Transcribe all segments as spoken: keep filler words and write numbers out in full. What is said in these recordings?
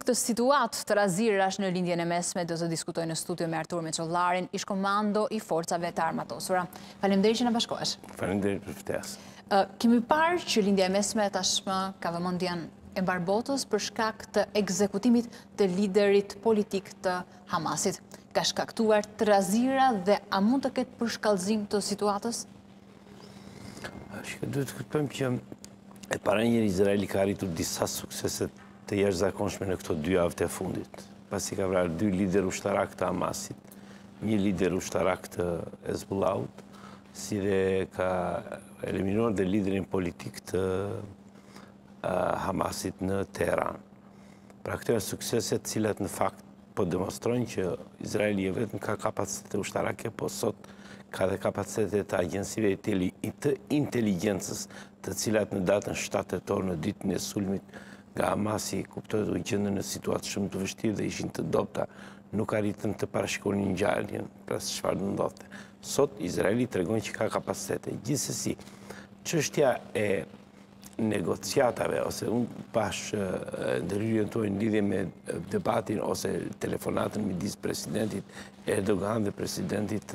këtë situatë të razirash në lindjen e mesme, do të diskutoj në studio me Artur Meçollarin, ish komando i forcave të armatosura. Faleminderit që na bashkohesh. Faleminderit për ftesë. Kemi parë që lindja e mesme tashmë ka vëmendjen e barbotës për shkak të ekzekutimit të liderit politik të Hamasit. Ka shkaktuar trazira dhe a mund të ketë përshkallëzim të situatës? Duhet të kuptojmë që e para njëri Izraeli ka arritur disa sukseset të jashtëzakonshme në këto dy javë të fundit. Pasi ka vrarë dy lider ushtarak të Hamasit, një lider ushtarak të Hezbollahut, si dhe ka eliminuar dhe liderin politik të Hamasit në Teheran. Pra këto janë sukseset cilat në fakt po demonstrojnë që Izraeli e vetëm ka kapacitete ushtarake, po sot ka dhe kapacitetet të agjensive të inteligjencës, të cilat në datën shtatë tetor në ditën e sulmit nga Hamasi kuptohet u gjendën në situatë shumë të vështirë dhe ishin të dobta, nuk arritën të parashikonin ngjarjen, pra çfarë do ndodhte. Sot Izraeli tregon që ka kapacitete. Gjithsesi, çështja e negociatave, ose unë pash ndërhyrjen tuaj në lidhje me debatin ose telefonatën midis presidentit Erdogan dhe presidentit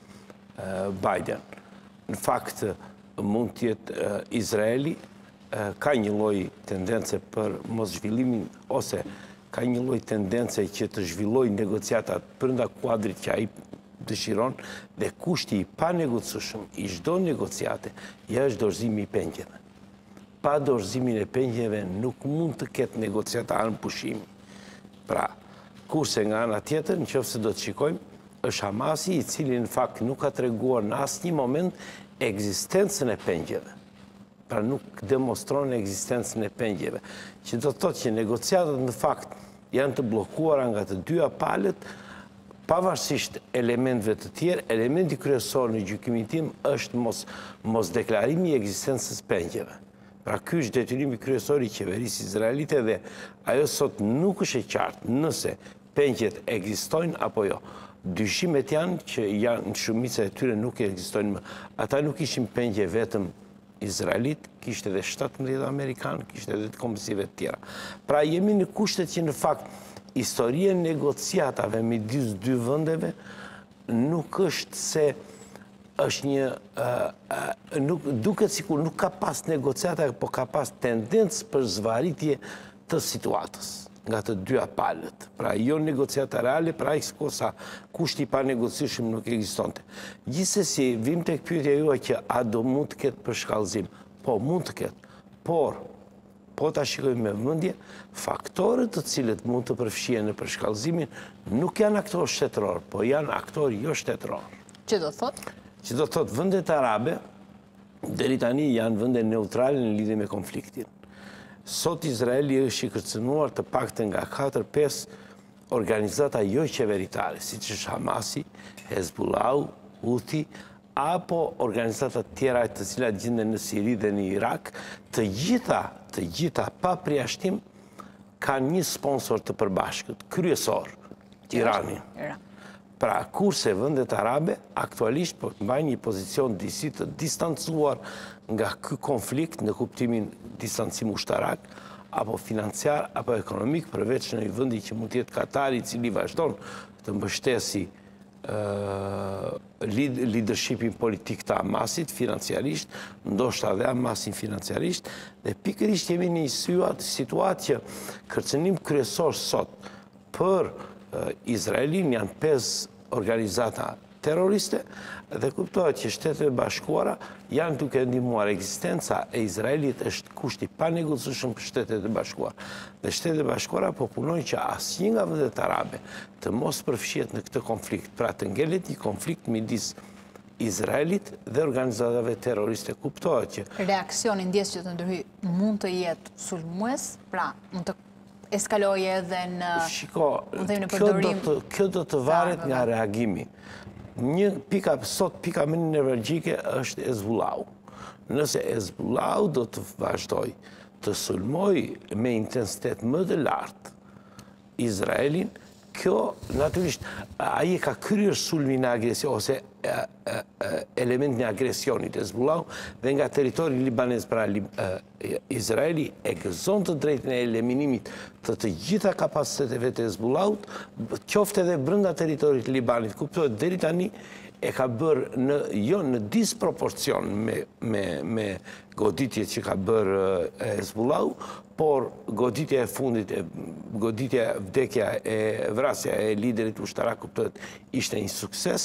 Biden. Në fakt, mund të jetë Izraeli ka një lloj tendence për mos zhvillimin ose ka një lloj tendence që të zhvillojë negociatat brenda kuadrit që ai dëshiron dhe kushti i panegocueshëm i çdo negociate është dorëzimi i pengjeve. Pa dorëzimin e pengjeve nuk mund të ketë negociata anë pushimi. Pra, kurse nga ana tjetër, nëse do të shikojmë, është Hamasi i cili në fakt nuk ka treguar në asnjë moment ekzistencën e pengjeve. Pra nuk demonstron ekzistencën e pengjeve. Që do të thotë që negociatat në fakt janë të bllokuara nga të dyja palët, pavarësisht elementeve të tjerë. Elementi kryesor në gjykimin tim është mos mos deklarimi i ekzistencës pengjeve. Pra ky është detyrimi kryesor i qeverisë izraelite dhe ajo sot nuk është e qartë nëse pengjet ekzistojnë apo jo. Dyshimet janë që janë në shumicën e tyre nuk ekzistojnë më. Ata nuk ishin pengje vetëm Izraelit, kishte edhe shtatëmbëdhjetë amerikanë, kishte edhe të kombësive të tjera. Pra jemi në kushtet që në fakt historia e negociatave midis dy vendeve nuk është se është një nuk duket sikur nuk ka pas negociata, por ka pas tendencë për zvarritje të situatës nga të dyja palët. Pra jo negociata reale, pra ekskosa kushti i panegociueshëm nuk ekzistonte. Gjithsesi, vim tek pyetja juaj që a do mund të ketë përshkallëzim? Po, mund të ketë. Por, po ta shikojmë me vëmendje, faktorët të cilët mund të përfshihen në përshkallëzimin nuk janë aktorë shtetëror, po janë aktorë jo shtetëror. Që do thotë? Që do thotë vendet arabe deri tani janë vende neutrale në lidhje me konfliktin. Sot Izraeli është i kërcënuar të paktën nga katër pesë organizata jo qeveritare, siç është Hamasi, Hezbollahu, Houthi, apo organizata të tjera të cilat gjenden në Siri dhe në Irak, të gjitha, të gjitha pa përjashtim kanë një sponsor të përbashkët, kryesor, Irani. Pra, kurse vendet arabe aktualisht po mbajnë një pozicion disi të distancuar nga ky konflikt në kuptimin distancim ushtarak, apo financiar, apo ekonomik, përveç në një vendi që mund të jetë Katari, i cili vazhdon të mbështesi leadershipin politik të Hamasit financiarisht, ndoshta dhe Hamasin financiarisht, dhe pikërisht jemi në një situatë që kërcënim kryesor sot për Izraelin janë pesë organizata terroriste dhe kuptohet që Shtetet e Bashkuara janë duke ndihmuar. Ekzistenca e Izraelit është kushti panegocueshëm për Shtetet e Bashkuara. Dhe Shtetet e Bashkuara po punojnë që asnjë nga vendet arabe të mos përfshihet në këtë konflikt, pra të ngelet një konflikt midis Izraelit dhe organizatave terroriste. Kuptohet që reaksioni ndjes që të ndërhyj mund të jetë sulmues, pra mund të eskalojë edhe në Shiko, në kjo do të kjo do të varet nga reagimi. Një pika sot pika më nevralgjike është Hezbollahu. Nëse Hezbollahu do të vazhdojë të sulmojë me intensitet më të lartë Izraelin, kjo natyrisht ai ka kryer sulmin agresiv ose element një agresionit Hezbollah dhe nga teritori libanez pra Izraeli e gëzon të drejtën e eliminimit të të gjitha kapaciteteve të Hezbollahut, qofte edhe brenda teritorit Libanit, kuptohet deri tani e ka bërë në, jo në disproporcion me, me, me goditjet që ka bërë Hezbollahu, por goditja e fundit, goditja, vdekja e vrasja e liderit ushtarak kuptohet ishte një sukses